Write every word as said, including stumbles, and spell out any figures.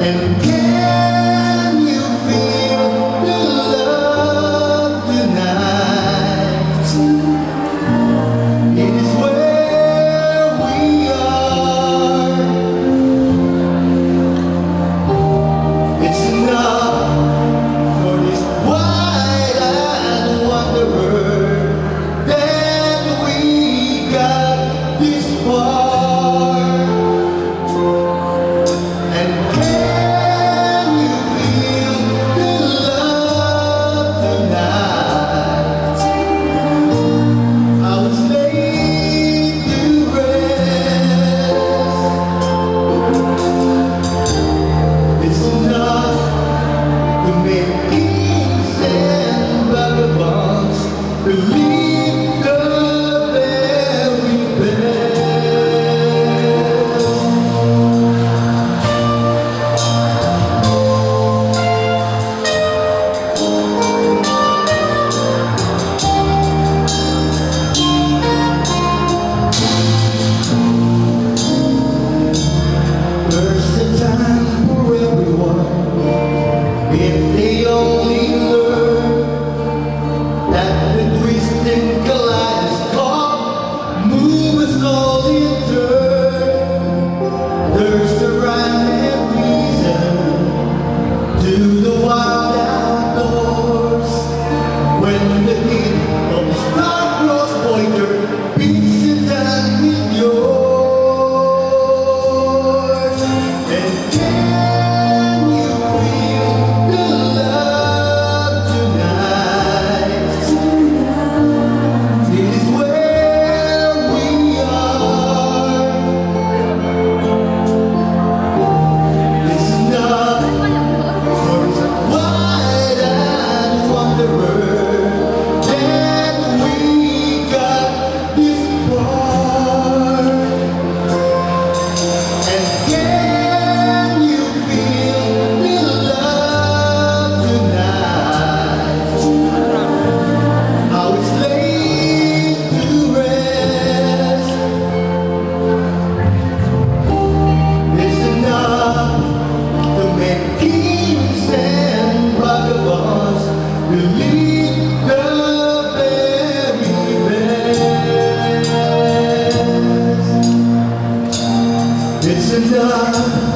And can you feel the love tonight? It is where we are. It's enough for this wide-eyed wanderer that we got this far. And can you feel the love tonight? I was laid to rest. It's enough to make kings and vagabonds believe the very best. There's a time for everyone if they only learn that the twisting kaleidoscope moves all in turn. There's a rhyme and reason to the wild outdoors when the heat of the star-crossed Voyager beats the time with yours. And can you feel the love tonight? It is where we are. It's enough for this wide-eyed wanderer that we got this far. And can you feel the love tonight? How it's laid to rest. It's enough to make kings and vagabonds believe the very best. It's enough